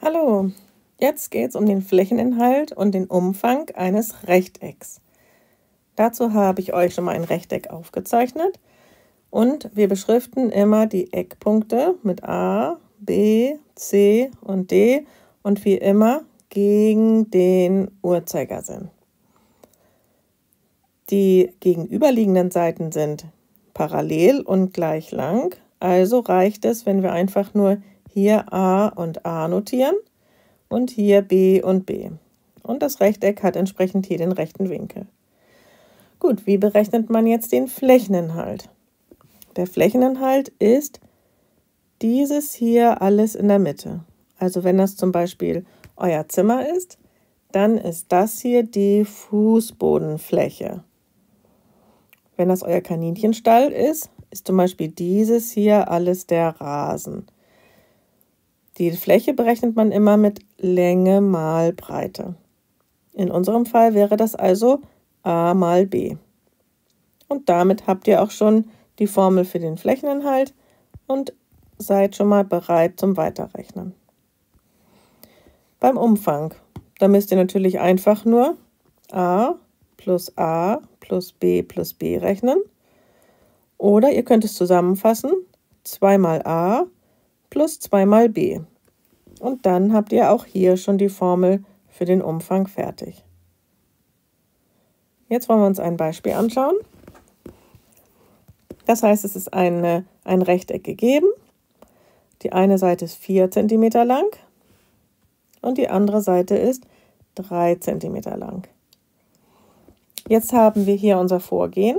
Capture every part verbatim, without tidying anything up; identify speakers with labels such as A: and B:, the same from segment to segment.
A: Hallo, jetzt geht es um den Flächeninhalt und den Umfang eines Rechtecks. Dazu habe ich euch schon mal ein Rechteck aufgezeichnet und wir beschriften immer die Eckpunkte mit A, B, C und D und wie immer gegen den Uhrzeigersinn. Die gegenüberliegenden Seiten sind parallel und gleich lang, also reicht es, wenn wir einfach nur hier A und A notieren und hier B und B. Und das Rechteck hat entsprechend hier den rechten Winkel. Gut, wie berechnet man jetzt den Flächeninhalt? Der Flächeninhalt ist dieses hier alles in der Mitte. Also wenn das zum Beispiel euer Zimmer ist, dann ist das hier die Fußbodenfläche. Wenn das euer Kaninchenstall ist, ist zum Beispiel dieses hier alles der Rasen. Die Fläche berechnet man immer mit Länge mal Breite. In unserem Fall wäre das also A mal B. Und damit habt ihr auch schon die Formel für den Flächeninhalt und seid schon mal bereit zum Weiterrechnen. Beim Umfang, da müsst ihr natürlich einfach nur A plus A plus B plus B rechnen. Oder ihr könnt es zusammenfassen, zwei mal A plus zwei mal B. Und dann habt ihr auch hier schon die Formel für den Umfang fertig. Jetzt wollen wir uns ein Beispiel anschauen. Das heißt, es ist eine, ein Rechteck gegeben. Die eine Seite ist vier Zentimeter lang und die andere Seite ist drei Zentimeter lang. Jetzt haben wir hier unser Vorgehen.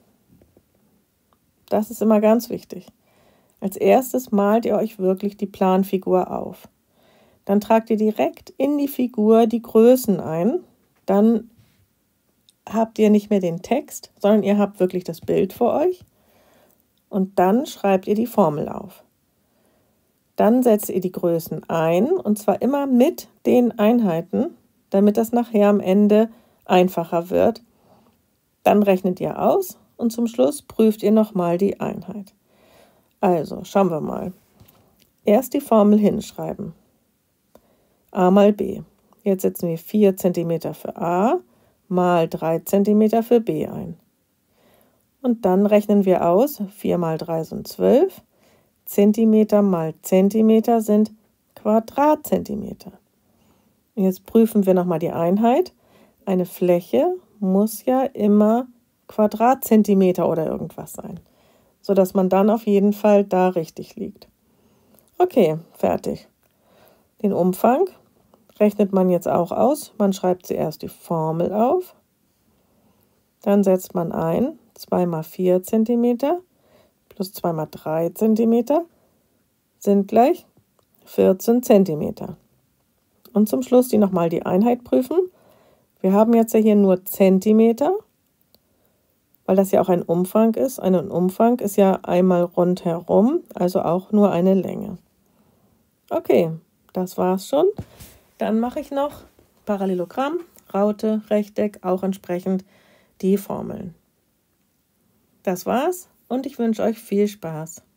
A: Das ist immer ganz wichtig. Als erstes malt ihr euch wirklich die Planfigur auf. Dann tragt ihr direkt in die Figur die Größen ein. Dann habt ihr nicht mehr den Text, sondern ihr habt wirklich das Bild vor euch. Und dann schreibt ihr die Formel auf. Dann setzt ihr die Größen ein, und zwar immer mit den Einheiten, damit das nachher am Ende einfacher wird. Dann rechnet ihr aus und zum Schluss prüft ihr nochmal die Einheit. Also, schauen wir mal. Erst die Formel hinschreiben. A mal B. Jetzt setzen wir vier Zentimeter für A mal drei Zentimeter für B ein. Und dann rechnen wir aus, vier mal drei sind zwölf, Zentimeter mal Zentimeter sind Quadratzentimeter. Und jetzt prüfen wir nochmal die Einheit. Eine Fläche muss ja immer Quadratzentimeter oder irgendwas sein, sodass man dann auf jeden Fall da richtig liegt. Okay, fertig. Den Umfang rechnet man jetzt auch aus. Man schreibt zuerst die Formel auf, dann setzt man ein, zwei mal vier Zentimeter plus zwei mal drei Zentimeter sind gleich vierzehn Zentimeter. Und zum Schluss die nochmal die Einheit prüfen. Wir haben jetzt ja hier nur Zentimeter, weil das ja auch ein Umfang ist. Ein Umfang ist ja einmal rundherum, also auch nur eine Länge. Okay, das war's schon. Dann mache ich noch Parallelogramm, Raute, Rechteck, auch entsprechend die Formeln. Das war's und ich wünsche euch viel Spaß.